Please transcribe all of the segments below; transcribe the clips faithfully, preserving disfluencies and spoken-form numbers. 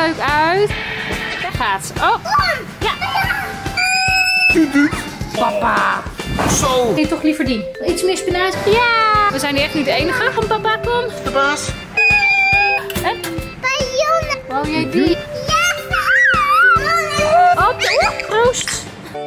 leuk uit. Daar gaat ze. Oh, ja. Papa. Zo. Nee, toch liever die. Iets meer spinazie. Ja. We zijn hier echt niet de enige. Kom papa, kom. De baas. Hè? Wou jij die? Ja. Op, op, proost.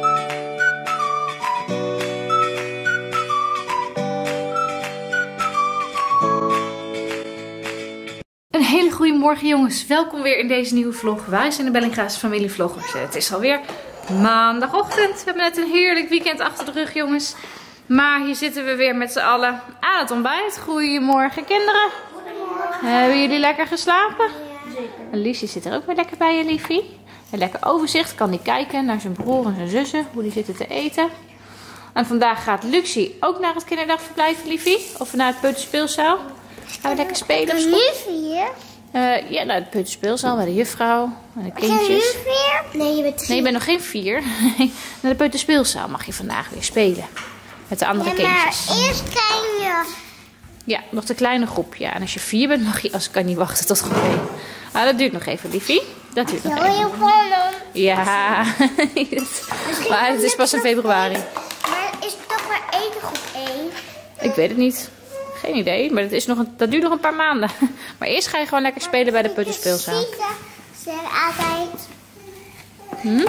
Een hele goede morgen jongens. Welkom weer in deze nieuwe vlog. Wij zijn de Bellinga's familievloggers. Het is alweer maandagochtend. We hebben net een heerlijk weekend achter de rug jongens. Maar hier zitten we weer met z'n allen aan het ontbijt. Goedemorgen kinderen. Goedemorgen. Hebben jullie lekker geslapen? Ja, zeker. En Liesje zit er ook weer lekker bij je liefie. Een lekker overzicht. Kan die kijken naar zijn broer en zijn zussen. Hoe die zitten te eten. En vandaag gaat Luxie ook naar het kinderdagverblijf liefie. Of naar het peuterspeelzaal. Gaan we lekker spelen of zo? Liefie? Uh, ja, naar de peuterspeelzaal bij de juffrouw en de Zijn kindjes. jullie vier? Nee, je bent drie. Nee, je bent nog geen vier. Naar de peuterspeelzaal mag je vandaag weer spelen. Met de andere Ja, kindjes. maar eerst kan je... Ja, nog de kleine groep. Ja, en als je vier bent mag je, als ik kan niet wachten tot groep één. Maar dat duurt nog even, liefie. Dat duurt nog Heel even. heel spannend. Ja, maar het is pas in februari. Maar is het toch maar één groep één? Ik weet het niet. Geen idee, maar dat, is nog een, dat duurt nog een paar maanden. Maar eerst ga je gewoon lekker spelen bij de peuterspeelzaal. Ze zeggen altijd... Hm?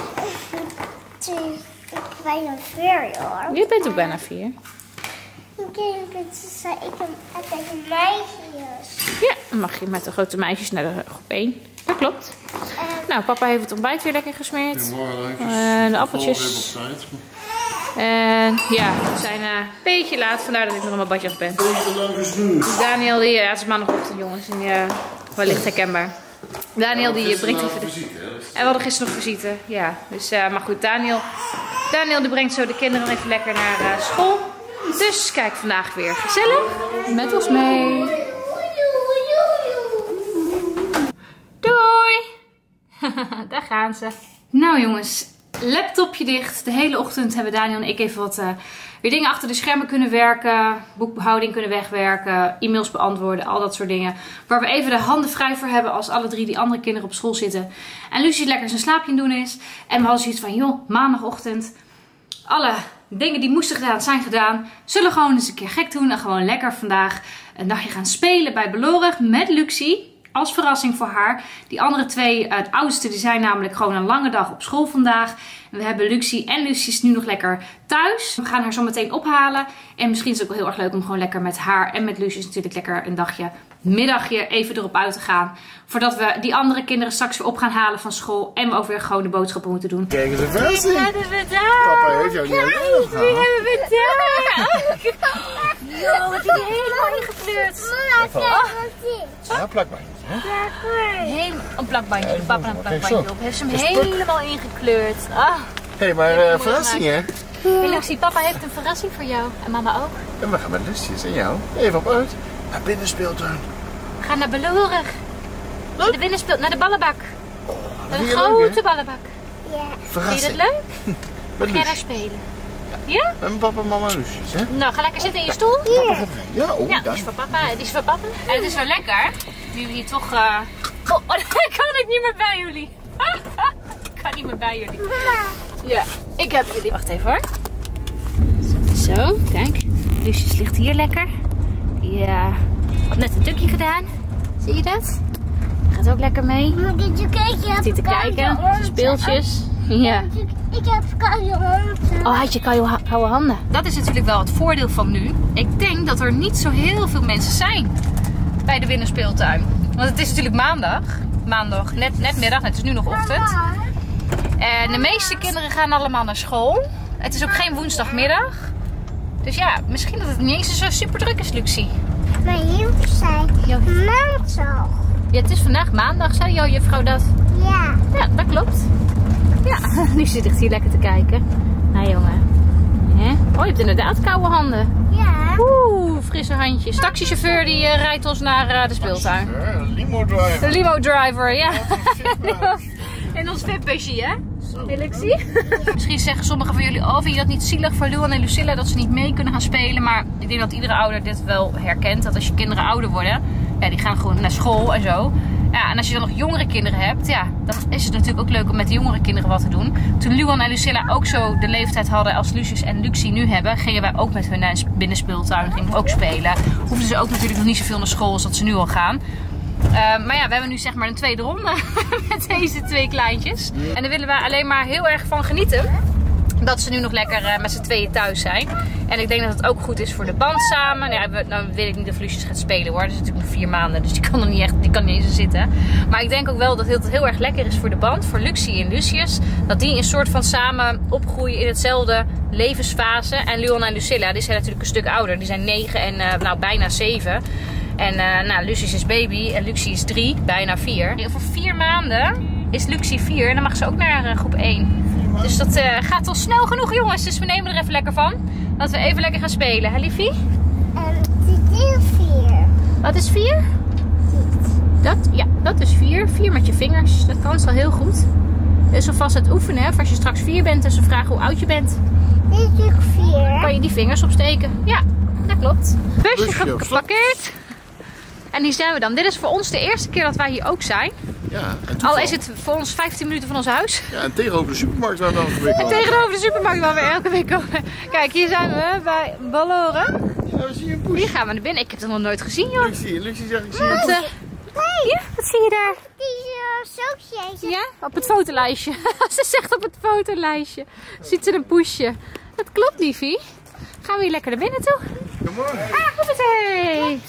Ik ben een vier hoor. Je bent ook bijna vier. Ik heb altijd meisjes. Ja, dan mag je met de grote meisjes naar de groep één. Dat klopt. Nou, papa heeft het ontbijt weer lekker gesmeerd. En de appeltjes. En ja, we zijn uh, een beetje laat, vandaar dat ik nog aan mijn badjas ben. Dus Daniel, die, ja, het is maandagochtend jongens, en uh, wellicht herkenbaar. Daniel die uh, brengt even de... En we hadden gisteren nog visite, ja. Dus, uh, maar goed, Daniel, Daniel die brengt zo de kinderen even lekker naar uh, school. Dus kijk, vandaag weer gezellig met ons mee. Doei! Daar gaan ze. Nou jongens, laptopje dicht. De hele ochtend hebben Daniel en ik even wat uh, weer dingen achter de schermen kunnen werken. Boekbehouding kunnen wegwerken. E-mails beantwoorden. Al dat soort dingen. Waar we even de handen vrij voor hebben als alle drie die andere kinderen op school zitten. En Lucie lekker zijn slaapje doen is. En we hadden zoiets van, joh, maandagochtend. Alle dingen die moesten gedaan zijn gedaan. Zullen gewoon eens een keer gek doen. En gewoon lekker vandaag een dagje gaan spelen bij Belorig met Lucie. Als verrassing voor haar. Die andere twee, uh, het oudste, die zijn namelijk gewoon een lange dag op school vandaag. En we hebben Lucie en Lucie is nu nog lekker thuis. We gaan haar zo meteen ophalen. En misschien is het ook wel heel erg leuk om gewoon lekker met haar en met Lucie natuurlijk lekker een dagje, middagje even erop uit te gaan. Voordat we die andere kinderen straks weer op gaan halen van school. En we ook weer gewoon de boodschappen moeten doen. Kijk eens, een verrassing. Wie hebben we daar? Papa heeft jou niet alleen gehad. Wie hebben we daar? Yo, wat is die helemaal ingekleurd. Ja, plakbandje. Helemaal een plakbandje. Ja, Papa een kijk plakbandje zo. op. Heeft ze hem Is helemaal ingekleurd. Ah. Hé, hey, maar uh, verrassing hè? Hey Lucie, papa heeft een verrassing voor jou. En mama ook. En we gaan met Lucius en jou even op uit. Naar binnenspeeltuin. We gaan naar Belorig. Naar de binnenspeel, naar de ballenbak. Oh, Naar de leuk, grote hè? ballenbak. Ja. Vind je Verrassing. dat leuk? Met Ga je daar Lucius. spelen? Ja? En papa, mama en Lucius, hè? Nou, ga lekker zitten in je stoel. Papa gaat mee. Ja, oh, Ja, die daar. is voor papa. Die is voor papa. En het is wel lekker. Nu jullie toch... Uh... Oh, oh, dan kan ik niet meer bij jullie. Ik kan niet meer bij jullie. Ja, ik heb jullie. Wacht even hoor. Zo, kijk. Lucius ligt hier lekker. Die uh, had net een tukje gedaan. Zie je dat? Gaat ook lekker mee. Moet ik je kijken? Zit te kijken. Speeltjes. Ja. Ik heb koude handen. Oh, had je koude, koude handen. Dat is natuurlijk wel het voordeel van nu. Ik denk dat er niet zo heel veel mensen zijn bij de binnenspeeltuin. Want het is natuurlijk maandag. Maandag, net, net middag. Het is nu nog ochtend. En de meeste kinderen gaan allemaal naar school. Het is ook geen woensdagmiddag. Dus ja, misschien dat het niet eens zo super druk is, Lucie. Mijn juffrouw zei Jo. maandag. Ja, het is vandaag maandag, zei jouw juffrouw dat? Ja. Ja, dat klopt. Ja, nu zit ik hier lekker te kijken. Nou jongen. Hè? Oh, je hebt inderdaad koude handen. Ja. Oeh, frisse handjes. Taxichauffeur die uh, rijdt ons naar uh, de speeltuin. Ja, een limo driver. De limo driver, ja. In ons vipbusje, hè? Hey, Lucie? Misschien zeggen sommigen van jullie, oh, vind je dat niet zielig voor Luan en Lucilla dat ze niet mee kunnen gaan spelen? Maar ik denk dat iedere ouder dit wel herkent. Dat als je kinderen ouder worden, ja, die gaan gewoon naar school en zo. Ja, en als je dan nog jongere kinderen hebt, ja, dan is het natuurlijk ook leuk om met de jongere kinderen wat te doen. Toen Luan en Lucilla ook zo de leeftijd hadden als Lucius en Luxie nu hebben, gingen wij ook met hun naar een binnenspeeltuin, gingen we ook spelen. Hoefden ze ook natuurlijk nog niet zoveel naar school als dat ze nu al gaan. Uh, maar ja, we hebben nu zeg maar een tweede ronde met deze twee kleintjes. En daar willen we alleen maar heel erg van genieten. Dat ze nu nog lekker uh, met z'n tweeën thuis zijn. En ik denk dat het ook goed is voor de band samen. Nou, ja, dan weet ik niet of Lucius gaat spelen hoor. Dat is natuurlijk nog vier maanden, dus die kan er niet echt, die kan niet eens zitten. Maar ik denk ook wel dat het heel erg lekker is voor de band, voor Luxie en Lucius. Dat die een soort van samen opgroeien in hetzelfde levensfase. En Luan en Lucilla, die zijn natuurlijk een stuk ouder. Die zijn negen en uh, nou bijna zeven. En uh, nou, Lucius is baby en Luxie is drie, bijna vier. Over vier maanden is Luxie vier en dan mag ze ook naar uh, groep één. Dus dat uh, gaat al snel genoeg jongens, dus we nemen er even lekker van. Dat we even lekker gaan spelen, hè liefie? En dit is vier. Wat is vier? Dit. Dat? Ja, dat is vier. Vier met je vingers, dat kan al heel goed. Dat is alvast het oefenen, hè? Voor als je straks vier bent en ze vragen hoe oud je bent. Dit is ook vier. Kan je die vingers opsteken? Ja, dat klopt. Busje geparkeerd. En hier zijn we dan. Dit is voor ons de eerste keer dat wij hier ook zijn. Ja, al is het voor ons vijftien minuten van ons huis. Ja, en tegenover de supermarkt waar we elke week komen. En tegenover de supermarkt waar we elke week komen. Kijk, hier zijn we bij Balloren. Ja, we zien een poes. Hier gaan we naar binnen. Ik heb het nog nooit gezien, joh. Luxie, Luxie zegt ik zie wat, een poes. Uh, ja, wat zie je daar? Die is uh, zootje. Ja, op het fotolijstje. Ze zegt op het fotolijstje. Ziet ze een poesje. Dat klopt, liefie. Gaan we hier lekker naar binnen toe? Goedemorgen. Ah, hoppatee.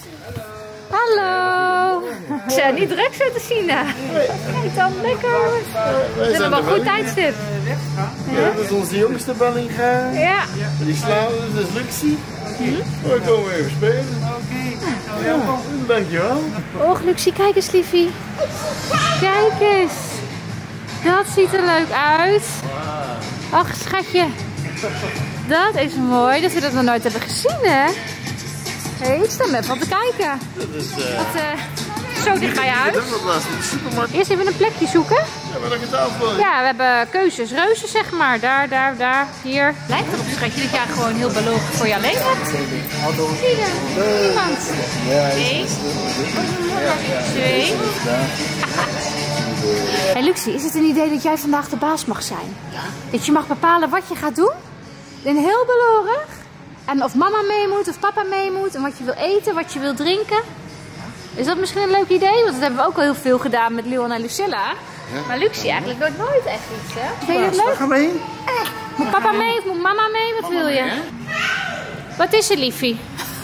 Hallo. Ze zijn niet druk zo te zien. Kijk dan, lekker. We hebben wel een goed tijdstip. Ja, dat is onze jongste Bellinga. Ja. Die slaan, dat is Luxie. We komen even spelen. Oké, ja, dankjewel. Och, Luxie, kijk eens, liefie. Kijk eens. Dat ziet er leuk uit. Ach, schatje. Dat is mooi dat we dat nog nooit hebben gezien, hè? Hé, hey, ik sta even op te kijken. Dat is uh, wat, uh, zo dicht bij je huis. Eerst even een plekje zoeken. Ja, maar dat je tafel. Ja, we hebben keuzes, reuzen zeg maar. Daar, daar, daar, hier. Lijkt erop, schatje, dat jij gewoon heel beloofd voor je alleen hebt. Zie je? Niemand. Eén. Twee. Hé hey, Luxie, is het een idee dat jij vandaag de baas mag zijn? Ja. Dat je mag bepalen wat je gaat doen? En heel belorig. En of mama mee moet of papa mee moet. En wat je wil eten, wat je wil drinken. Is dat misschien een leuk idee? Want dat hebben we ook al heel veel gedaan met Luan en Lucilla. Ja. Maar Luxie eigenlijk nooit nooit echt iets, hè? Vind je dat leuk? Ga mee. Moet papa mee of moet mama mee? Wat wil je? Mee, wat is er, liefie?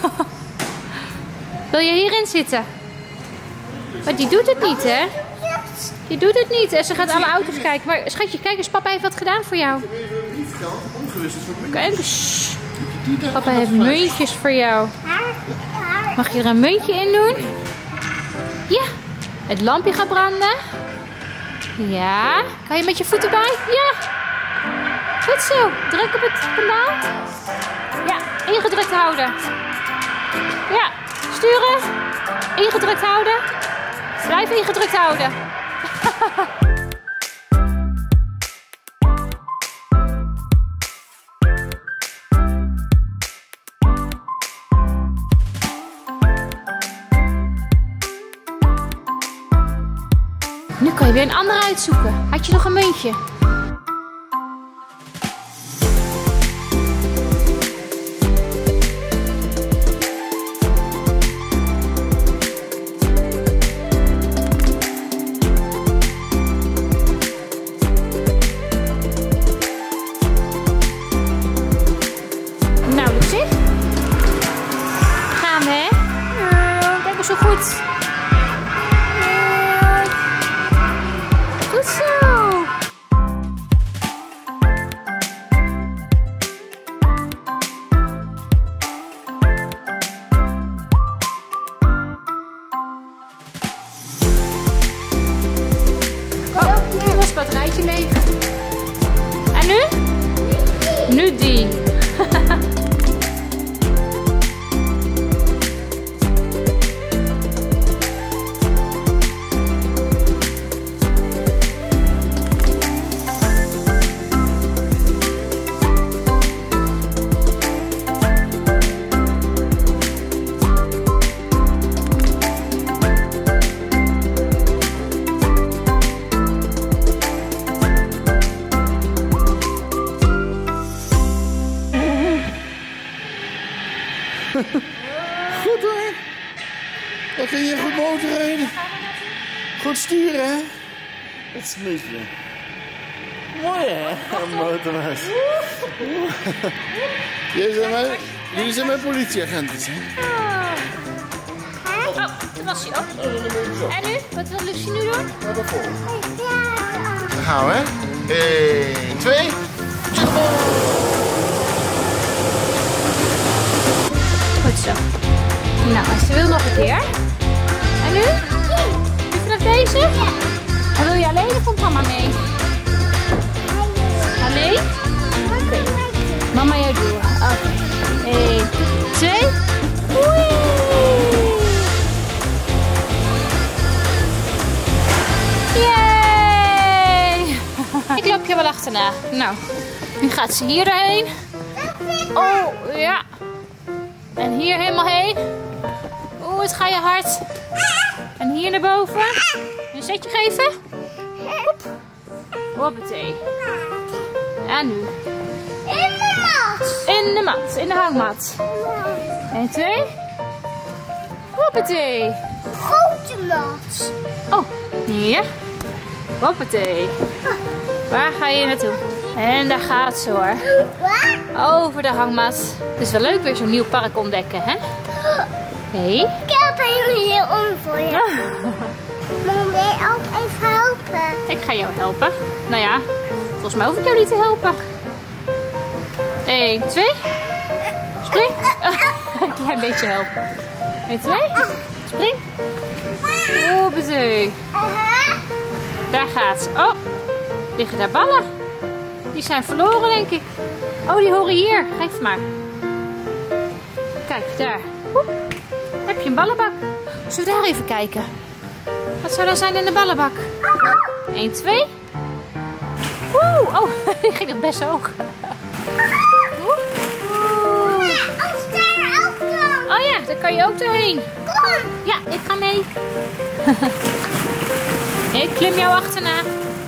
Wil je hierin zitten? Maar die doet het niet, hè? Die doet het niet. En ze gaat alle auto's kijken. Maar schatje, kijk eens, papa heeft wat gedaan voor jou. Kijk eens. Papa heeft muntjes voor jou. Mag je er een muntje in doen? Ja. Het lampje gaat branden. Ja. Kan je met je voeten bij? Ja. Goed zo. Druk op het pedaal. Ja. Ingedrukt houden. Ja. Sturen. Ingedrukt houden. Blijf ingedrukt houden. Nu kan je weer een andere uitzoeken. Had je nog een muntje? Nou, Luxie. Gaan we, hè? Uh, kijk eens zo goed. Goed zo. Oh, nu was het batterijtje leeg. En nu? Nu die. sturen, hè? Het snoetje. Mooi, hè? Een motorhuis. Jullie zijn mijn, jullie zijn mijn politieagenten, hè? Oh, dat was hij ook. En nu? Wat wil Lucie nu doen? Naar de volgende. Dan gaan we, hè? één, twee. Goed zo. Nou, en ze wil nog een keer. En nu? Nu vanaf deze? Ja. En wil je alleen of komt mama mee? Alleen? Oké. Okay. Mama jou doen. Oké. Okay. één, twee. Oei. Yay! Ik loop je wel achterna. Nou, nu gaat ze hier doorheen. Oh, ja. En hier helemaal heen. Oeh, het ga je hard. En hier naar boven. Een zetje geven. Hoep. Hoppatee. En nu? In de mat. In de mat, in de hangmat. En twee. Hoppatee. Grote mat. Oh, hier. Hoppatee. Waar ga je naartoe? En daar gaat ze hoor. Over de hangmat. Het is wel leuk weer zo'n nieuw park ontdekken, hè? Hey. Ik heb een heel om voor je. Maar wil je ook even helpen? Ik ga jou helpen. Nou ja, volgens mij hoef ik jou niet te helpen. Eén, twee. Spring. Een klein beetje helpen. Eén, twee. Spring. Hoppatee. Daar gaat ze. Oh, liggen daar ballen? Die zijn verloren, denk ik. Oh, die horen hier. Geef maar. Kijk, daar. Oep. Heb je een ballenbak? Zullen we daar even kijken? Wat zou er zijn in de ballenbak? één, twee. Oeh, oh, die ging nog best hoog. Oh ja, daar kan je ook doorheen. Ja, ik ga mee. Ik klim jou achterna.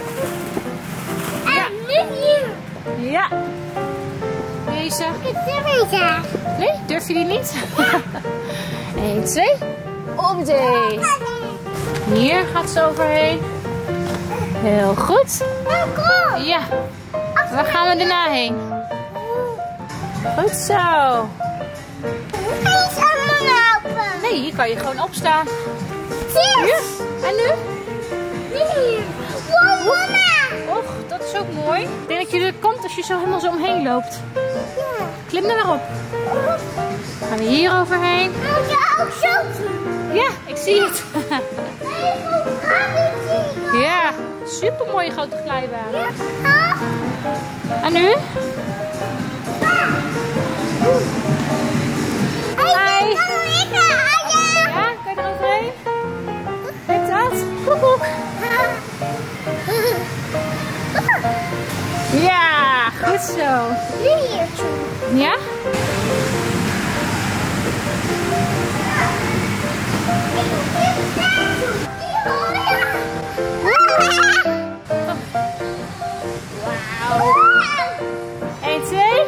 Ja. Ja. Deze. Ik durf niet. Nee, durf je die niet? Eén, twee. Hoppatee. Hier gaat ze overheen. Heel goed. Ja. Waar gaan we daarna heen? Goed zo. Nee, hier kan je gewoon opstaan. Hier. En nu? Och, dat is ook mooi. Ik denk dat je er komt als je zo helemaal zo omheen loopt. Klim er maar op. Gaan we hier overheen. Ja, ik zie het. Ja, super mooie grote glijbaan. En nu? Hi. Ja, kan je er overheen? Kijk dat. Koekoek. Ja, goed zo. Ja? Wauw. één, twee.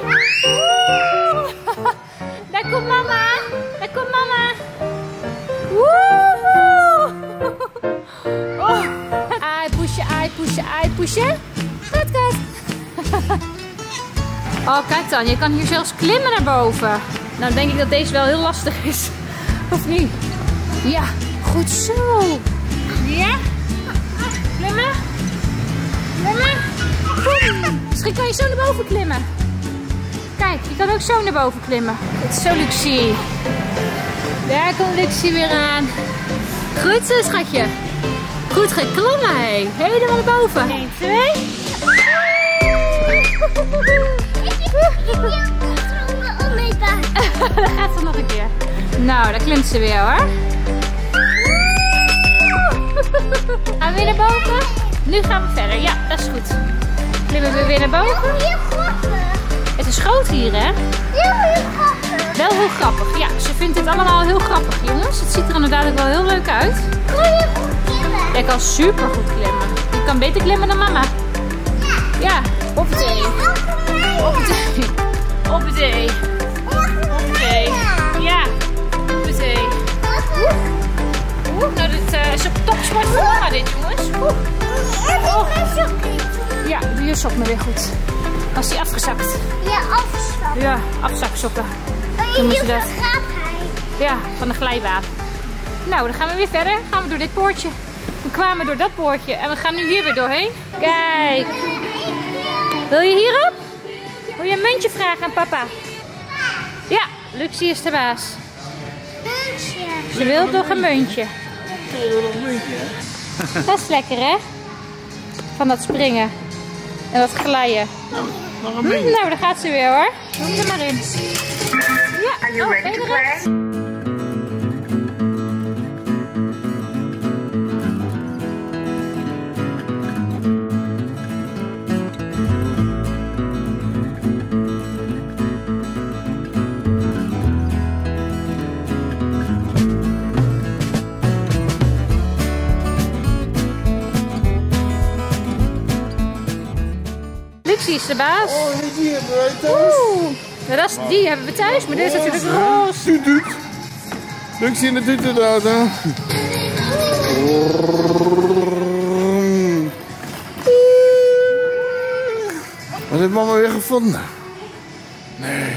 Daar komt mama. Daar komt mama. Woehoe. Oh. Ai pushen, ai pushen, ai pushen. Kat, kat. Oh, kijk dan. Je kan hier zelfs klimmen naar boven. Nou denk ik dat deze wel heel lastig is. Of niet? Ja, goed zo. Ja? Klimmen? Klimmen? Kom. Misschien kan je zo naar boven klimmen. Kijk, je kan ook zo naar boven klimmen. Het is zo Lucie. Daar komt Lucie weer aan. Goed zo, schatje. Goed geklommen, hé. Helemaal naar boven. één, twee. Dat gaat ze nog een keer. Nou, daar klimt ze weer hoor. Gaan we weer naar boven? Nu gaan we verder. Ja, dat is goed. Klimmen we weer naar boven. Het is groot hier, hè? Wel heel grappig. Ja, ze vindt dit allemaal heel grappig, jongens. Het ziet er inderdaad ook wel heel leuk uit. Jij kan super goed klimmen. Je kan beter klimmen dan mama. Ja, hoppatee. Hoppatee. Hoppatee. Hoppatee. Ja, hoppatee. Oeh, nou dit uh, is een topsport voor mama dit jongens. Oeh. Oh. Ja, doe je sok maar weer goed. Als die afgezakt. Ja, afgestapt. Ja, afzaksokken. Oh, Noemen ze hier dat. gaat hij. Ja, van de glijbaan. Nou, dan gaan we weer verder. Gaan we door dit poortje. We kwamen door dat poortje en we gaan nu hier weer doorheen. Kijk. Wil je hierop? Wil je een muntje vragen aan papa? Ja, Luxie is de baas. Muntje. Ze wil nog een muntje. Ik wil nog een muntje, hè? Dat is lekker, hè? Van dat springen. En dat glijden. Nou, nog een Hm, muntje. nou, daar gaat ze weer hoor. Kom er maar in. Ja, oh, ben je eruit? Luxie is de baas. Oh, die hebben wij thuis. Oeh, nou, dat is, die hebben we thuis, maar dit is natuurlijk roze. Tuut, tuut. Luxie in de tuut inderdaad, hè. Wat heeft mama weer gevonden? Nee.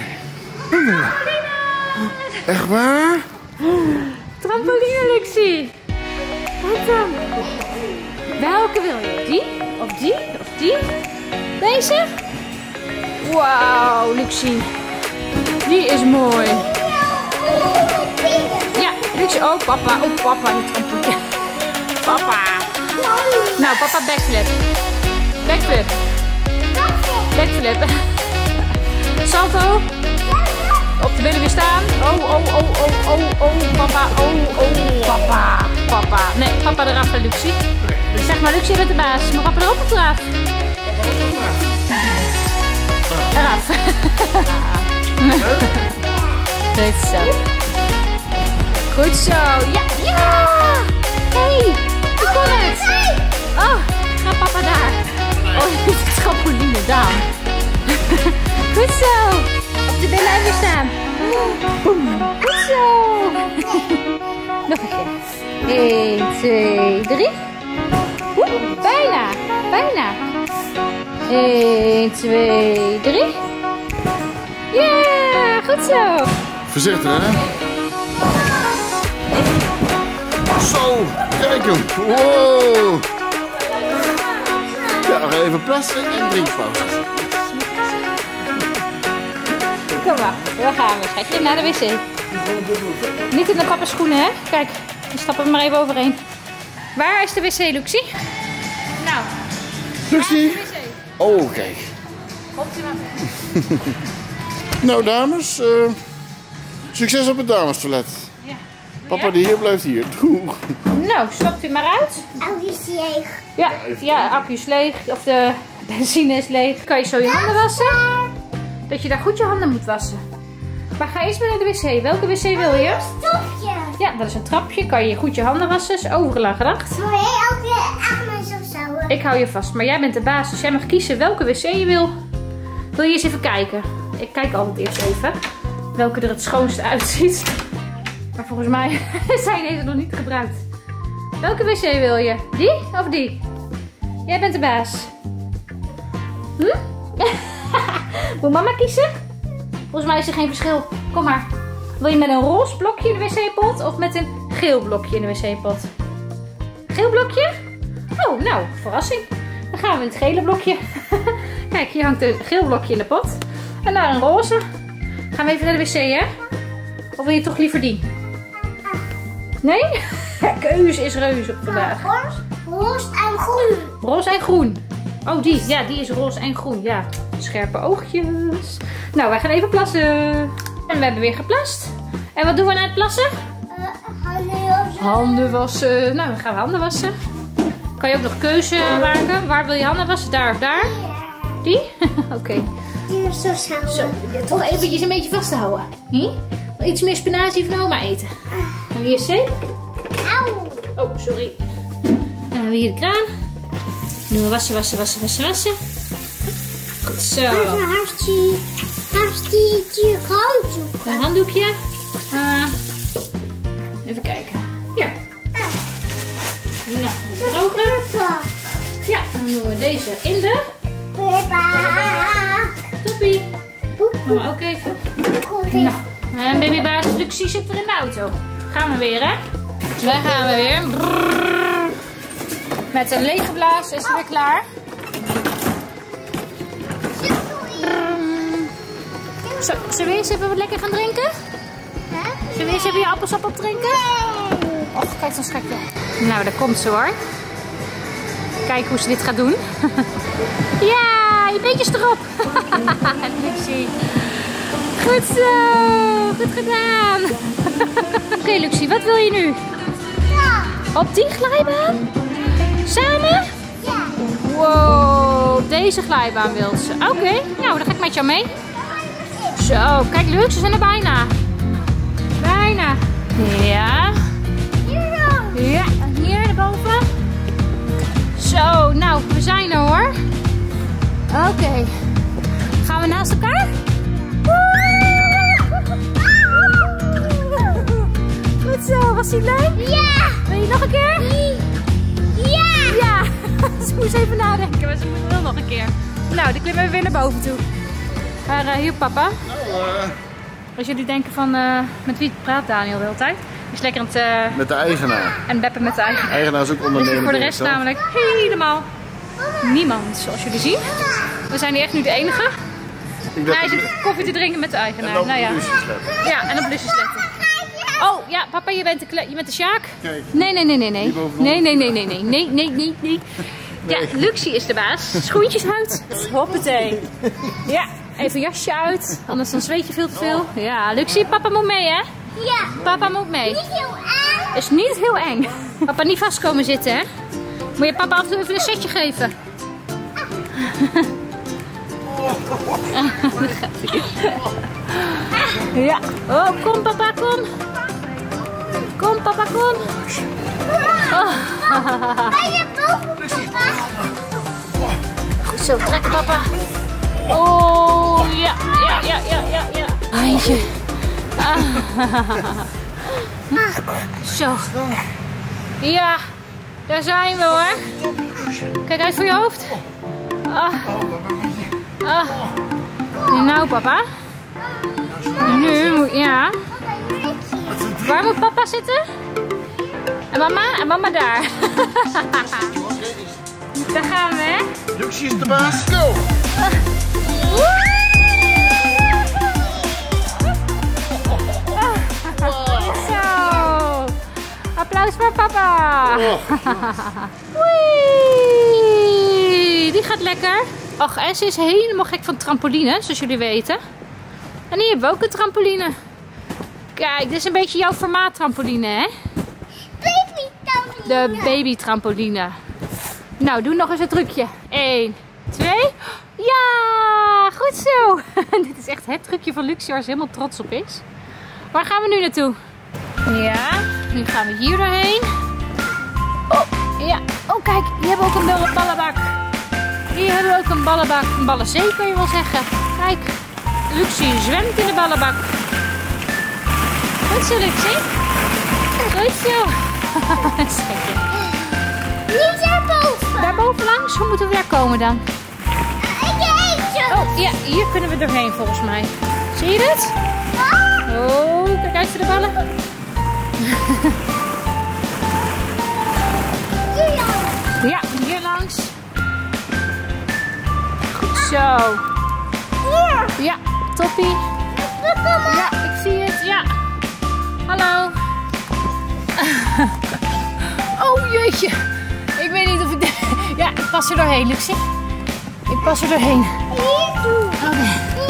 Echt waar? Trampoline, Luxie. Wat dan? Welke wil je? Die? Of die? Of die? Deze? Wauw, Luxie. Die is mooi. Ja, Luxie. Oh, papa. Oh, papa. Niet trampoline. Papa. Nou, papa backflip. Backflip. Backflip. Salto. Op de billen weer staan. Oh, oh, oh, oh, oh, oh, papa. Oh, oh, papa. Papa. Nee, papa eraf en Luxie. Zeg maar, Luxie bent de baas. Maar papa erop of eraf? Eraf. Goed zo. Goed zo. Ja, ja. Hey, hoe kon het? Oh, gaat papa daar. Oh, je hebt de trampoline daar. Goed zo. Op de billen even staan. Boem. Goed zo. Nog een keer. één, twee, drie. Oeh, bijna. Bijna. één, twee, drie. Ja, yeah, goed zo. Voorzichtig, hè? Zo, kijk hem. Wow. Ja, nog even plassen en drinkpauze. Kom maar, we gaan we, schatje, naar de wc. Niet in de papa's schoenen, hè? Kijk, we stappen er maar even overheen. Waar is de wc, Luxie? Nou, Luxie? Oh, kijk. komt u maar. Nou, dames. Uh, succes op het damestoilet. Ja. Papa die hier blijft hier. Doeg. Nou, stapt u maar uit. Oh, die is leeg. Ja, ja, accu is leeg, of de benzine is leeg. Kan je zo je handen wassen? Dat je daar goed je handen moet wassen. Maar ga eerst maar naar de wc. Welke wc wil je? Stopje. Ja, dat is een trapje. Kan je goed je handen wassen. Is overal aan gedacht. Moet jij ook weer echt maar zo zouden? Ik hou je vast, maar jij bent de baas, dus jij mag kiezen welke wc je wil. Wil je eens even kijken? Ik kijk altijd eerst even welke er het schoonste uitziet. Maar volgens mij zijn deze nog niet gebruikt. Welke wc wil je? Die of die? Jij bent de baas. Hm? Moet mama kiezen? Volgens mij is er geen verschil. Kom maar. Wil je met een roze blokje in de wc-pot of met een geel blokje in de wc-pot? Geel blokje? Oh, nou, verrassing. Dan gaan we in het gele blokje. Kijk, hier hangt een geel blokje in de pot. En daar een roze. Gaan we even naar de wc, hè? Of wil je toch liever die? Nee? Keuze is reuze op vandaag. Roze, roze en groen. Roze en groen. Oh, die. Ja, die is roze en groen. Ja, scherpe oogjes. Nou, wij gaan even plassen. En we hebben weer geplast. En wat doen we na het plassen? Uh, handen wassen. Handen wassen. Nou, dan gaan we handen wassen. Kan je ook nog keuze maken? Waar wil je handen wassen? Daar of daar? Die? Oké. Okay. Die is zo samen. Zo, toch eventjes een beetje vasthouden. Hm? Iets meer spinazie van oma eten. En wie is zeep? Auw. Oh, sorry. Dan hebben we hier de kraan. Nu doen we wassen, wassen, wassen, wassen, wassen. Goed zo. Even hartstikke, hartstikke groot. Een handdoekje. Uh, even kijken. Hier. we deze in de... Toppie. Mama ook even. Nou, en babybaas Luxie zit er in de auto. Gaan we weer, hè? Daar gaan we weer. Brrr. Met een leeggeblaas is ze weer klaar. Zo, zullen we eens even wat lekker gaan drinken? Zullen we eens even je appelsap opdrinken? Och, kijk zo'n schatje. Nou, daar komt ze hoor. Kijk hoe ze dit gaat doen. Ja, je beetjes erop. Luxie. Goed zo. Goed gedaan. Oké, okay, Luxie, wat wil je nu? Ja. Op die glijbaan? Samen? Ja. Wow, deze glijbaan wil ze. Oké, okay, nou, dan ga ik met jou mee. Zo, kijk Lux, ze zijn er bijna. Bijna. Ja. Ja, hier erboven. Zo, nou, we zijn er hoor. Oké. Okay. Gaan we naast elkaar? Goed zo, was die leuk? Ja. Wil je nog een keer? Ja. Ja. Ze moest even nadenken, maar ze moet wel nog een keer. Nou, dan klimmen we weer naar boven toe. Maar uh, hier papa. Nou, uh... Als jullie denken van, uh, met wie praat Daniel de hele tijd? Die is lekker aan het... Uh... Met de eigenaar. En beppen met de eigenaar. De eigenaar is ook ondernemer. Dus voor de rest zelf. namelijk helemaal niemand, zoals jullie zien. We zijn hier echt nu de enige. Ik dacht Hij dat zit koffie te drinken met de eigenaar. En dan Nou ja. blusjes letten. Ja, en op blusjes letten. Oh, ja, papa, je bent de, kle je bent de Sjaak? Kijk. Nee, nee, nee, nee, nee. Die bovenop. Nee, nee, nee, nee, nee, nee, nee, nee, nee. Ja, Luxie is de baas. Schoentjes uit. Hoppatee. Ja, even jasje uit. Anders dan zweet je veel te veel. Ja, Luxie, papa moet mee, hè? Ja. Papa moet mee. Niet heel eng. Is niet heel eng. Papa niet vast komen zitten, hè? Moet je papa af en toe even een setje geven? Ja. Oh, kom papa, kom. Kom papa, kom. Oh. Bij je boven, papa. Goed zo, trekken papa. Oh, ja, ja, ja, ja, ja, ja. Handje. Ah. Zo. Ja, daar zijn we hoor. Kijk uit voor je hoofd. Ah. Ah. Nou papa. Nu moet, ja. Waar moet papa zitten? En mama? En mama daar. Daar gaan we hè. Luxie is de baas. Go! Zo. Applaus voor papa. Wee. Die gaat lekker. Och, en ze is helemaal gek van trampoline, zoals jullie weten. En hier hebben we ook een trampoline. Kijk, dit is een beetje jouw formaat trampoline, hè? Baby trampoline. De baby trampoline. Nou, doe nog eens een trucje. Eén, twee. Ja, goed zo. Dit is echt het trucje van Luxie waar ze helemaal trots op is. Waar gaan we nu naartoe? Ja, nu gaan we hier doorheen. Oh, ja. Oh, kijk, hier hebben we ook een ballenbak. Hier hebben we ook een ballenbak. Een ballenzee kan je wel zeggen. Kijk, Luxie zwemt in de ballenbak. Goed zo, Luxie. Goed zo. Schatje. Niet daarboven. Daarboven langs, hoe moeten we daar komen dan? Oh, ja, hier kunnen we doorheen volgens mij. Zie je dat? Oh, kijk uit voor de ballen. Ja, hier langs. Goed zo. Ja, toppie. Ja, ik zie het. Ja. Hallo. Oh jeetje. Ik weet niet of ik... Ja, ik pas er doorheen, Luxie. Ik pas er doorheen. Oké. Okay.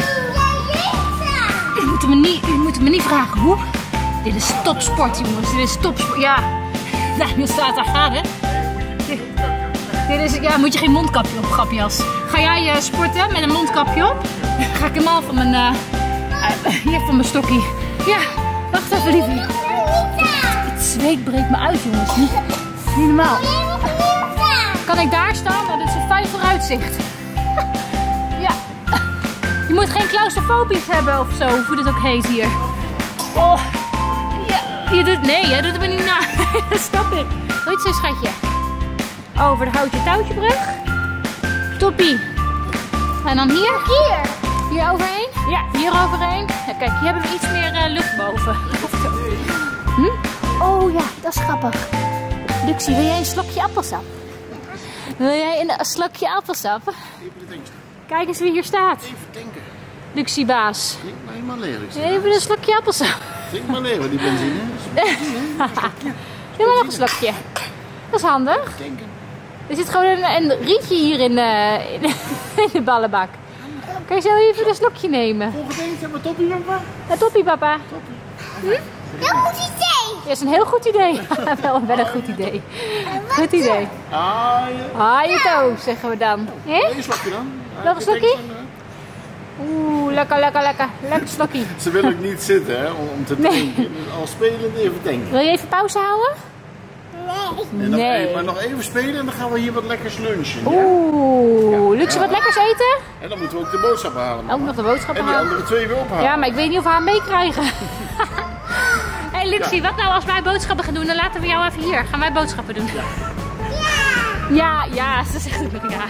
Jullie moeten me niet, jullie moeten me niet vragen hoe. Dit is topsport, jongens. Dit is topsport. Ja. Nou, nu staat daar gaan, hè. Dit, dit is... Ja, moet je geen mondkapje op, grapjas. Ga jij uh, sporten met een mondkapje op? Ga ik hem al van mijn... Uh, uh, hier van mijn stokkie. Ja, wacht even, liefie. Het zweet breekt me uit, jongens. Niet, niet normaal. Kan ik daar staan? Nou, dit is een fijn vooruitzicht. Ja. Je moet geen claustrofobisch hebben of zo, hoe dit ook heet hier. Oh. Ja. Je doet, nee, jij doet het me niet na. Dat snap ik. Goed zo, schatje. Over de houtje touwtje brug. toppie. En dan hier? Hier. Hier overheen? Ja, hier overheen. Ja, kijk, hier hebben we iets meer uh, lucht boven. Hm? Oh ja, dat is grappig. Luxie, wil jij een slokje appelsap? Wil jij een slokje appelsap? Even de tankstap. Kijk eens wie hier staat. Even tanken. Luxie baas. Drink maar helemaal leeg. Even een slokje appelsap. Drink maar leeg, die benzine. Doe maar nog een slokje. Dat is handig. Tanken. Er zit gewoon een, een rietje hier in, uh, in, in de ballenbak. Kan je zo even een slokje nemen? Volgende eens hebben we toppie, papa. Ja, toppie, papa. Hm? Heel goed idee. Dat is een heel goed idee. wel, wel een goed idee. Goed idee. Ah, ja. Ah, je toe, zeggen we dan. Hè? Nog een slokje dan. Nog een slokje? Oeh, lekker, lekker, lekker. Lekker slokje. Ze wil ook niet zitten hè, om, om te drinken. Dus al spelend even tanken. Wil je even pauze houden? Nee. En nog Nee. even, maar nog even spelen en dan gaan we hier wat lekkers lunchen. Ja? Oeh, Luxe wat lekkers eten? En dan moeten we ook de boodschappen halen. Ook nog de boodschappen En die halen. andere twee weer ophalen. Ja, maar ik weet niet of we haar meekrijgen. Hé hey, Luxie, wat nou als wij boodschappen gaan doen? Dan laten we jou even hier. Gaan wij boodschappen doen? Ja, ja, ja ze zegt ook nog ja.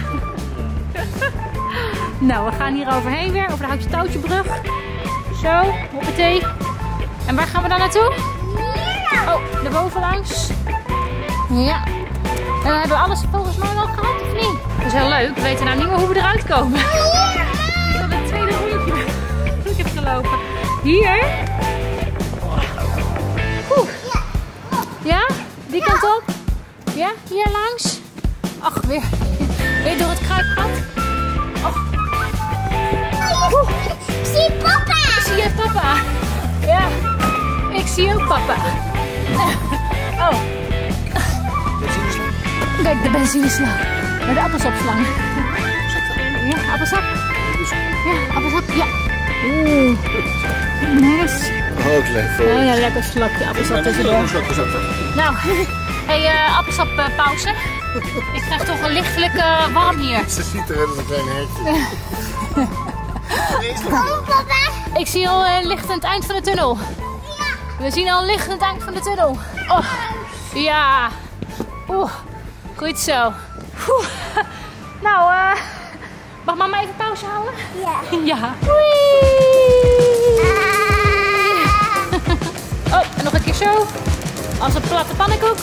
Nou, we gaan hier overheen weer, over de houtje touwtjebrug. Zo, hoppatee. En waar gaan we dan naartoe? Oh, daarboven langs. Ja. En dan hebben we alles volgens mij wel gehad, of niet? Dat is heel leuk. We weten nou niet meer hoe we eruit komen. Ik heb het tweede rondje. Ik heb gelopen. Hier. Oeh. Ja? Die kant op? Ja? Hier langs? Ach, weer, weer door het kruipgat. Och. Oeh. Ik zie papa. Ik zie je papa. Ja. Ik zie ook papa. Oh. Kijk, de benzineslang. Met de appelsapslang. Ja, appelsap. Ja, appelsap. Ja. Oeh. Nice. Ook lekker. Oh ja, lekker slokje appelsap tussendoor. Nou, hey, uh, appelsap uh, pauze. Ik krijg toch wel lichtelijk uh, warm hier. Ze ziet eruit als een klein hertje. Kom papa. Ik zie al uh, licht aan het eind van de tunnel. We zien al licht aan het eind van de tunnel. Oh, ja. Oeh, goed zo. Oeh. Nou, uh, mag mama even pauze houden? Ja. Ja. Wee. Oh, en nog een keer zo. Als een platte pannenkoek.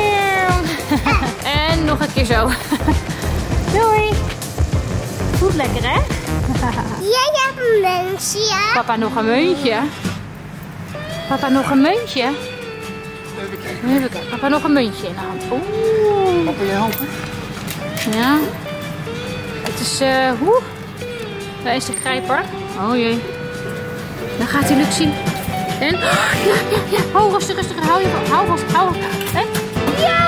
En nog een keer zo. Doei. Voelt lekker, hè? Jij hebt een mensje, ja? Papa nog een muntje. Papa nog een muntje. Even kijken. Even kijken. Papa nog een muntje in de hand. Oeh. Papa, je helpen? Ja. Het is, eh, uh, hoe? Daar is de grijper. Oh jee. Daar gaat hij, Luxie. En, ja, ja, ja. Oh, rustig, rustig. Hou je vast, hou vast, hou vast. En, ja!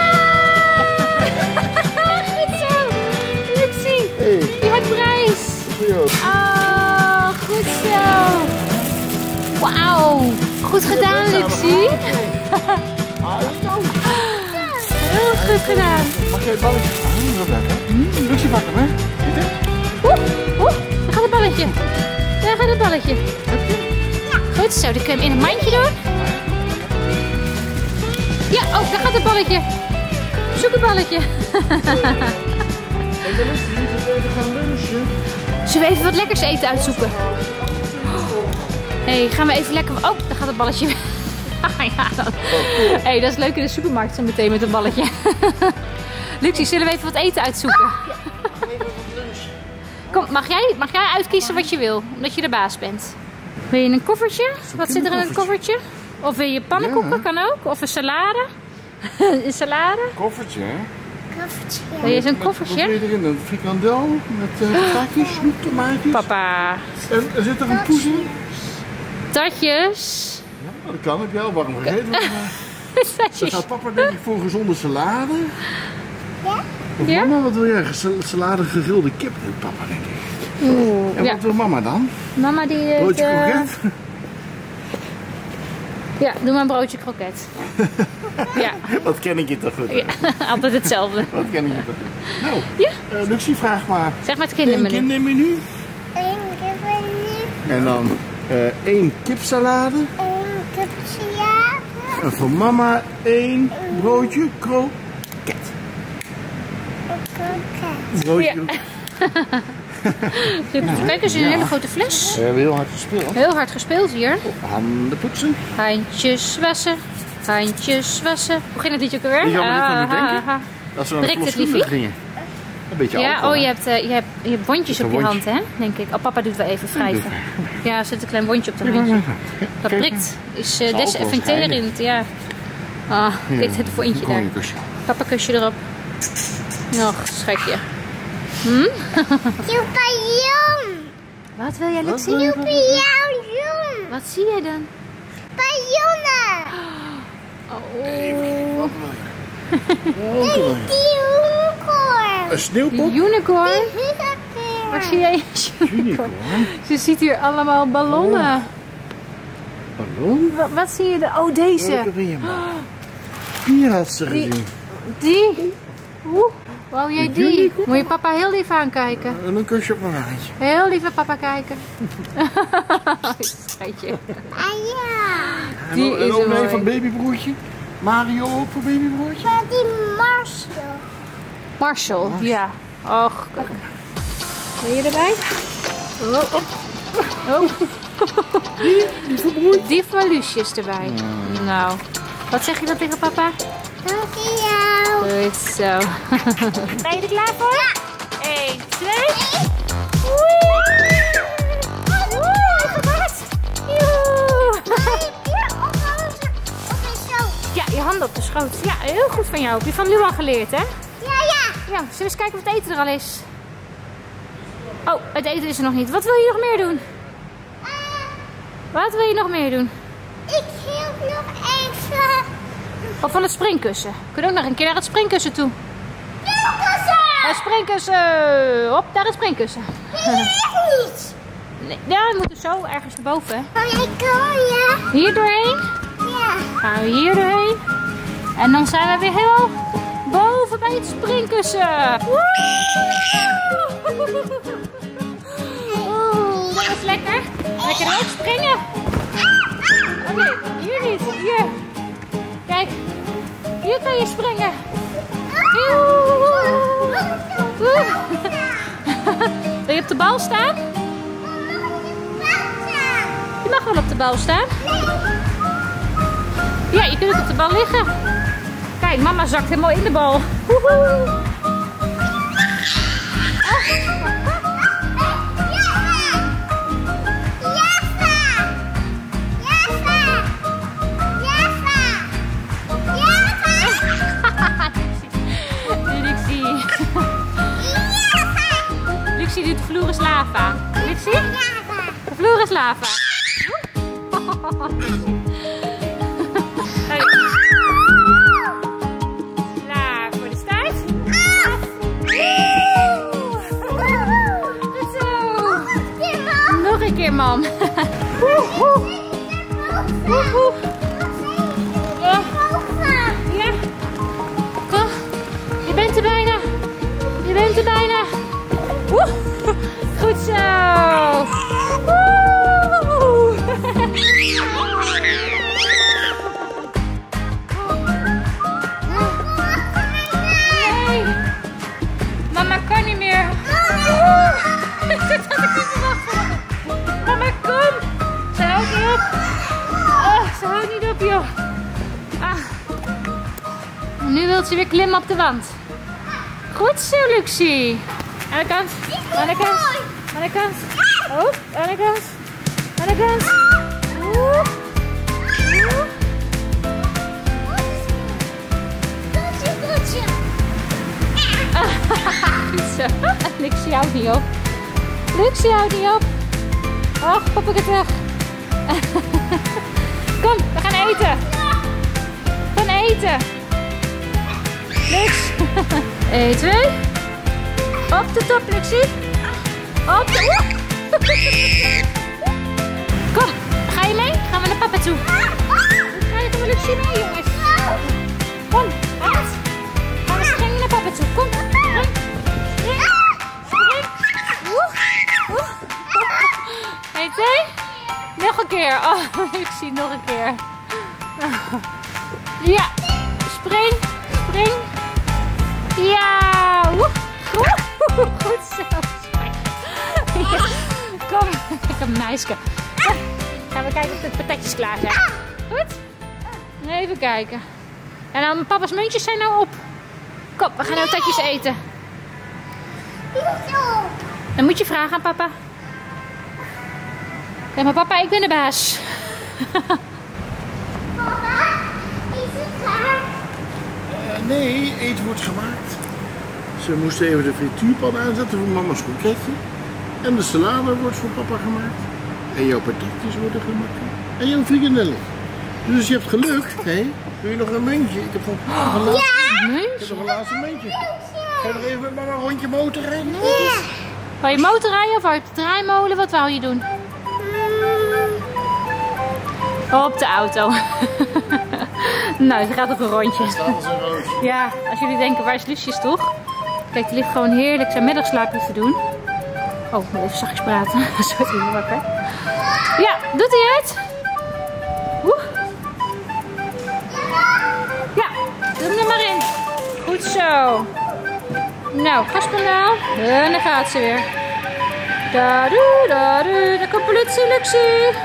Goed zo. Luxie, Hey, je hebt prijs. voor jou. Oh, goed zo. Wauw. Goed gedaan, Luxie. Heel goed gedaan. Mag jij het balletje? Ah, dat lekker. Luxie, pak hem, hè? Oeh, oeh, daar gaat het balletje. Daar gaat het balletje. Goed zo, dan kun je hem in een mandje doen. Ja, oh, daar gaat het balletje. Zoek het balletje. En dan is het niet dat we even gaan lunchen. Zullen we even wat lekkers eten uitzoeken? Hé, hey, gaan we even lekker... Oh, daar gaat het balletje. Ja, dan... hey, dat is leuk in de supermarkt zo meteen met een balletje. Luxie, zullen we even wat eten uitzoeken? Kom, mag jij, mag jij uitkiezen wat je wil, omdat je de baas bent? Wil je een koffertje? Wat zit er in het koffertje? Of wil je pannenkoeken? Ja. Kan ook. Of een salade? Een salade? Koffertje, hè? Koffertje. Wil je zo'n Wat koffertje? wil je erin? Een frikandel met uh, taartjes, snoep, tomaatjes. Papa. En er zit er een poes in? Tatjes. Ja, dat kan. Heb je al warm gegeten. Dan Tatjes. gaat papa denk ik voor een gezonde salade. Ja? Of Ja? mama, wat wil jij? Sal- Salade gegrilde kip. En papa denk ik. Oeh, En ja. wat wil mama dan? Mama die... heeft, Broodje eh, kroket? Ja, doe maar een broodje kroket. Ja, Wat ken ik je toch goed? hè? ja. Altijd hetzelfde. Wat ken ik je toch goed? Nou, Ja. uh, Luxie, vraag maar. Zeg maar het Eén kindermenu. kindermenu. Eén kipje. En dan uh, één kipsalade. Eén kipje, ja. En voor mama één broodje kroket. Een kroket. Broodje Ja. kroket. Kijk eens, een hele grote fles. We hebben heel hard gespeeld. Heel hard gespeeld hier. Handen poetsen. Handjes wassen. Handjes wassen. Hoe ging het liedje ook alweer? Ik had me net aan het Ah, denken. ah, ah. Als we naar de Prikt het, Colosseum liefie? gingen. Een beetje Ja, alcohol, oh, je hè? hebt, uh, je hebt, je hebt wondjes Een op je wondje. hand, hè? Denk ik. Oh, papa doet wel even wrijven. Ja, er zit een klein wondje op dat Ja, handje. ja, ja. Dat Kijk, prikt. Is uh, Zal ook desinfecterend, ja. Ah, kijk, het wondje Kom daar. je kusje. Papa kusje erop. Nog, schatje. Hm? Jupion. Wat wil jij, Luxie? Jupion. Wat zie je dan? Pionnen. Oh, Die unicorn. Een sneeuwpop? unicorn. Waar zie jij een unicorn? Ze ziet hier allemaal ballonnen. Ballon? Wat, wat zie je er? Oh, deze. Welke ben je, man? Hier had ze Die. gezien. Die. Oeh, wou jij Die die? unicorn? Moet je papa heel lief aankijken. En een kusje op mijn handje. Heel lief naar papa kijken. Schatje. Ah ja. En Die ook- en is ook er een mooi. van babybroertje. Mario ook voor babybroertje. Maar die Marshall. Marshall, ja. Och, kijk. Wil je erbij? Oh, oh. Oh. Die voor broertje. Die van Lucie is erbij. Nou, wat zeg je dan tegen papa? Dankjewel. Goed zo. Ben je er klaar voor? Ja. één, twee. Oeh, gaat hard. Joe. Ja, je handen op de schoot. Ja, heel goed van jou. Heb je van Luan geleerd, hè? Ja, ja. Ja, zullen we eens kijken of het eten er al is? Oh, het eten is er nog niet. Wat wil je nog meer doen? Wat wil je nog meer doen? Ik hield nog even. Of van het springkussen. We kunnen ook nog een keer naar het springkussen toe. Het springkussen! Hop, naar het springkussen. niet. Nee, ja, we moeten zo ergens erboven. Hè? Oh, jij kan ja. Hier doorheen. Ja. Gaan we hier doorheen. En dan zijn we weer helemaal boven bij het springkussen. Oeh, dat is lekker. Lekker ook springen. Oh nee, hier niet. Hier. Kijk, hier kan je springen. Wil je op de bal staan? Je mag wel op de bal staan. Ja, je kunt ook op de bal liggen. Kijk, mama zakt helemaal in de bal. Woehoe. Luxie. Luxie doet vloer is lava. Luxie? De vloer is lava. Klaar voor de start. Goed zo. Nog een keer, mam. Ja. Kom. Je bent er bijna. Je bent er bijna. Woe. Goed zo. Woe. Nee. Mama kan niet meer. Dat had ik niet verwacht. Mama, kom. Ze houdt niet op. Oh, ze houdt niet op, joh. Ah. Nu wil ze weer klimmen op de wand. Goed zo, Luxie. Aan de kant. Aan de kant. Aan de kant. Oh, aan de kant. Aan de kant. Oeh. Oeh. Goed zo. Luxie houdt niet op. Luxie houdt niet op. Och, pop ik het weg. Kom, we gaan eten. We gaan eten. Lux. één, twee. Op de top, Luxie. Op de... Kom, ga je mee? Gaan we naar papa toe. Ga je met Luxie mee, jongens? Kom, uit. Gaan we springen naar papa toe. Kom, spring. Spring. Spring. Woe. Woe. één, twee. Nog een keer. Oh, Luxie, nog een keer. Ja, spring. Spring. Ja, woe. Goed zo. Lekker meisje. Zo, gaan we kijken of de patatjes klaar zijn. Goed? Even kijken. En dan papa's muntjes zijn nou op. Kom, we gaan nou patatjes eten. Dan moet je vragen aan papa. Ja, maar papa, ik ben de baas. Papa, is het klaar? Uh, nee, eten wordt gemaakt. Ze moesten even de frituurpan aanzetten voor mama's kroketje. En de salade wordt voor papa gemaakt. En jouw patatjes worden gemaakt. En jouw frikandellen. Dus je hebt geluk, hè? Wil je nog een muntje? Ik heb nog een laatste, Ja. ik heb nog een laatste muntje. Ga je nog even met mama een rondje motorrijden? Ja. Wou je motorrijden of uit de draaimolen? Wat wou je doen? Op de auto. Nou, ze gaat op een rondje. Ja, als jullie denken, waar is Lucius toch? Kijk, die ligt gewoon heerlijk zijn middagslaapje te doen. Oh, ik moet even zachtjes praten. Zo is hij wakker. Ja, doet hij het? Oeh. Ja, doe hem er maar in. Goed zo. Nou, gaspedaal. En daar gaat ze weer. Dadoe, dadoe. Daar komt politie, Luxie.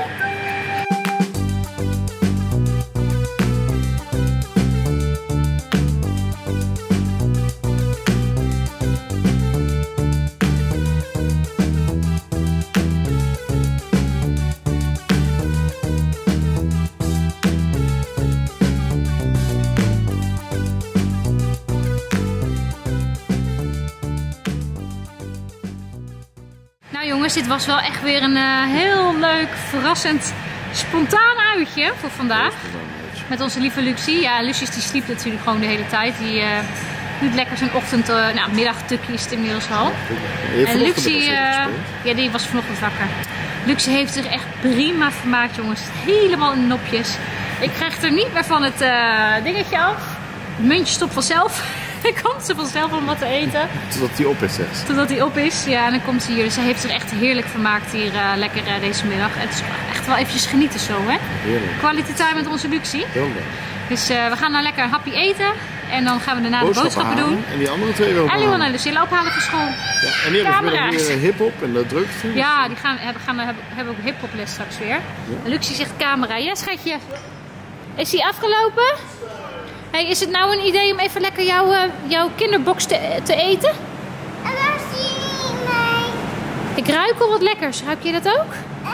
Nou jongens, dit was wel echt weer een uh, heel leuk, verrassend, spontaan uitje voor vandaag. Met onze lieve Luxie. Ja, Lucius die sliep natuurlijk gewoon de hele tijd. Die uh, doet lekker zijn ochtend, uh, nou middagtukje is het inmiddels al. En Luxie, uh, ja die was vanochtend wakker. Luxie heeft zich echt prima vermaakt jongens. Helemaal in nopjes. Ik krijg er niet meer van het uh, dingetje af. Het muntje stopt vanzelf. Dan komt ze vanzelf om wat te eten. Totdat hij op is, zegt ze. Totdat hij op is. Ja, en dan komt ze hier. Dus ze heeft zich echt heerlijk vermaakt hier uh, lekker uh, deze middag. Het is echt wel eventjes genieten zo, hè? Heerlijk. Quality time met onze Luxie. Heel leuk. Dus uh, we gaan nou lekker een hapje eten. En dan gaan we daarna Boodschappen de boodschappen halen. doen. En die andere twee wel. En die wil naar Lucille ophalen voor school. Ja, en die hebben Camera's. vanmiddag weer een hip-hop en dat drukt. Ja, die gaan, hebben, gaan, hebben, hebben ook hip-hop les straks weer. En Luxie zegt camera. Ja, schatje. Is die afgelopen? Hey, is het nou een idee om even lekker jouw, uh, jouw kinderbox te, te eten? En waar zie je mij? Ik ruik al wat lekkers. Ruik je dat ook? Uh,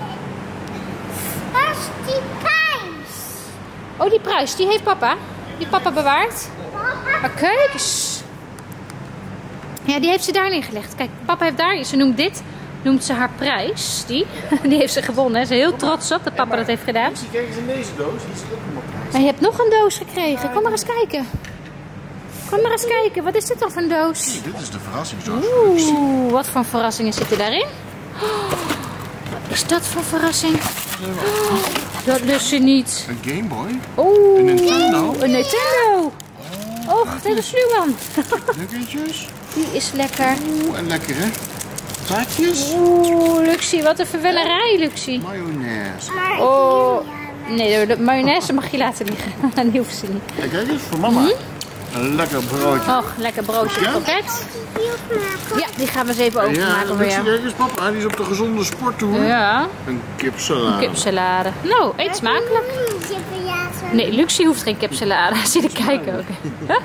waar is die prijs? Oh, die pruis, die heeft papa. Die papa bewaard. Papa? Maar kijk eens. Ja, die heeft ze daar neergelegd. Kijk, papa heeft daar, ze noemt dit, noemt ze haar prijs. Die, die heeft ze gewonnen. Hè. Ze is heel trots op dat papa dat heeft gedaan. Kijk eens in deze doos. Die zit ook nog op prijs. Maar je hebt nog een doos gekregen. Kom maar eens kijken. Kom maar eens kijken. Wat is dit dan voor een doos? Dit is de verrassingsdoos. Oeh, wat voor verrassingen zitten daarin? Oh, wat is dat voor verrassing? Oh, dat lust ze niet. Een Game Boy. Oeh, Een Nintendo. Een Nintendo. Och, dat is Sluwan. Nuggetjes. Die is lekker. Oeh, en lekker hè. Taartjes. Oeh, Luxie, wat een verwellerij, Luxie. Mayonaise. Maar Oh, nee, de mayonaise mag je laten liggen. Die hoeft ze niet. En kijk eens, voor mama. Een lekker broodje. Och, lekker broodje Ja? kroket. die maken. Ja, die gaan we eens even Ja, openmaken voor Luxie, jou. kijk eens papa, die is op de gezonde sporttour. Ja, Een kipsalade. kipsalade. Nou, eet smakelijk. Nee, Luxie hoeft geen kipsalade. Zie je kijken ook.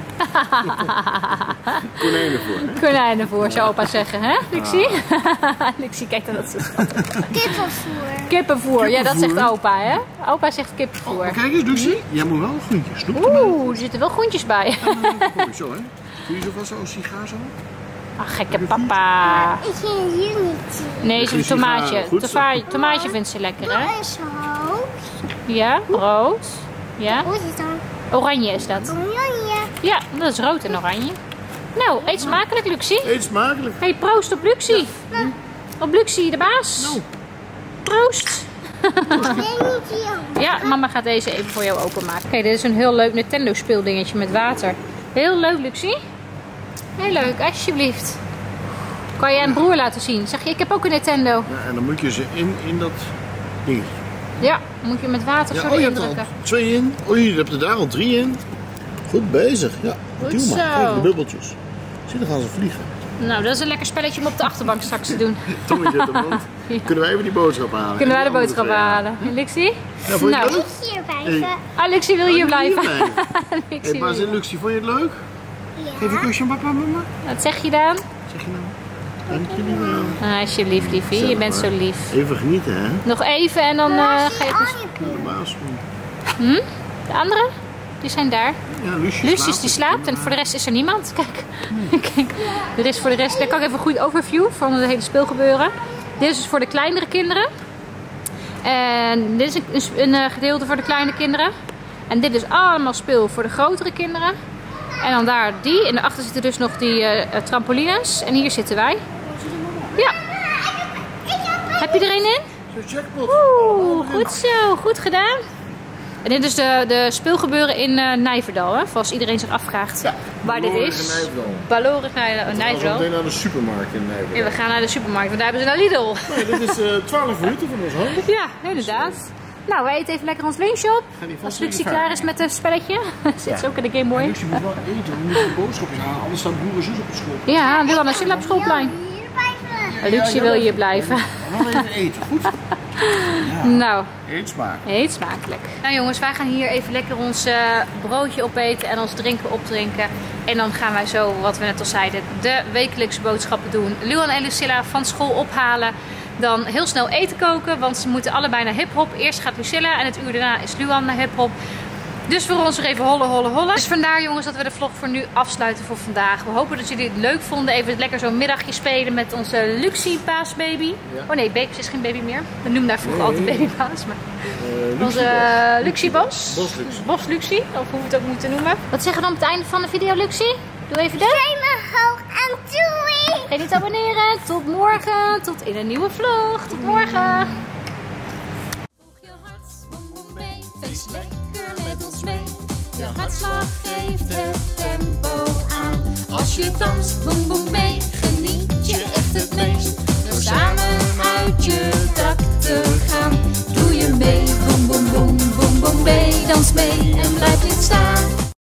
Konijnen voor hè. Konijnen voor, zou opa zeggen, hè, Luxie? Luxie, kijk dan dat ze Kippenvoer. Kippenvoer, ja, dat Kippenvoer. zegt opa, hè? Opa zegt kippenvoer. Maar kijk eens Luxie, jij moet wel groentjes. Snoep erbij. Oeh, er zitten wel groentjes bij. Kom zo hè. Doe je zo vast zo'n sigaar zo? Ach, gekke papa. Ik ging hier niet zien. Nee, zo'n Is die tomaatje. gaar? Goed zo. Tova- Tomaatje vindt ze lekker, hè? Wat is rood? Ja, rood. Ja, Hoe is het dan? oranje is dat. Oranje. Ja, dat is rood en oranje. Nou, eet smakelijk, Luxie. Eet smakelijk. Hey, proost op Luxie. Op Luxie, de baas. Nou. Proost. Ik weet niet hier. Ja, mama gaat deze even voor jou openmaken. Kijk, dit is een heel leuk Nintendo speeldingetje met water. Heel leuk, Luxie. Heel leuk, alsjeblieft. Kan je aan broer laten zien. Zeg je, ik heb ook een Nintendo. Ja, en dan moet je ze in, in dat ding. Ja, moet je met water Ja, zo oh, je erin hebt er al drukken. twee in. Oh, je hebt er daar al drie in. Goed bezig. Ja, Goed duw maar. zo. Kijk, de bubbeltjes. Zie, dan gaan ze vliegen. Nou, dat is een lekker spelletje om op de achterbank straks te doen. Tongetje uit de mond. Ja. Kunnen wij even die boodschap halen? Kunnen wij de boodschap halen? Luxie? Ja, vond je nou. het leuk? Hier blijven. Hey. Ah, Luxie wil hier blijven. Hé, hey, Bas en Luxie, vond je het leuk? Ja. Geef een kusje aan papa en mama. Wat zeg je dan? Zeg je nou? Dank jullie wel. Ah, alsjeblieft, liefie. Je bent zo lief. Even genieten, hè? Nog even en dan uh, ga je... Dus... De baas. Hm? De anderen? Die zijn daar. Ja, Lucius, Lucius die slaapt en voor de rest is er niemand. Kijk. Kijk. Er is voor de rest... Daar kan ik even een goede overview van het hele speelgebeuren. Dit is dus voor de kleinere kinderen. En dit is een, een, een gedeelte voor de kleine kinderen. En dit is allemaal speel voor de grotere kinderen. En dan daar die. En daarachter zitten dus nog die uh, trampolines. En hier zitten wij. Ja. Heb je er een in? Zo'n jackpot. Oeh, goed zo. Goed gedaan. En dit is de, de speelgebeuren in uh, Nijverdal, hè? Als iedereen zich afvraagt ja, waar dit is. Balorig naar Nijverdal. We gaan meteen naar de supermarkt in Nijverdal. Ja, we gaan naar de supermarkt, want daar hebben ze naar Lidl. Nee, dit is uh, twaalf minuten van ons hand. Ja, inderdaad. Nou, wij eten even lekker ons lunch op. Als Luxie klaar is met het spelletje. Zit ja. ze ook in de Gameboy. Luxie moet wel eten, we moeten de boodschapjes halen, anders staat broer en zus op de school. Ja, Luan en Silla op schoolplein. Luxie wil hier blijven. We gaan even eten, goed? Ja. Nou, eet smakelijk. Eet smakelijk. Nou jongens, wij gaan hier even lekker ons uh, broodje opeten en ons drinken opdrinken. En dan gaan wij zo, wat we net al zeiden, de wekelijkse boodschappen doen. Luan en Lucilla van school ophalen. Dan heel snel eten koken, want ze moeten allebei naar hiphop. Eerst gaat Lucilla en het uur daarna is Luan naar hiphop. Dus voor ons nog even hollen, hollen, hollen. Dus vandaar jongens dat we de vlog voor nu afsluiten voor vandaag. We hopen dat jullie het leuk vonden. Even lekker zo'n middagje spelen met onze Luxie paasbaby. Ja. Oh nee, Babes is geen baby meer. We noemden daar vroeger nee, altijd babypaas. Maar... Uh, onze uh, Luxie Bos. Bos Luxie. Bos Luxie, of hoe we het ook moeten noemen. Wat zeggen we dan op het einde van de video, Luxie? Doe even de. Duim hoog en doei. Vergeet niet te abonneren. Tot morgen. Tot in een nieuwe vlog. Tot morgen. Je hartslag geeft het tempo aan. Als je danst, boem boem mee.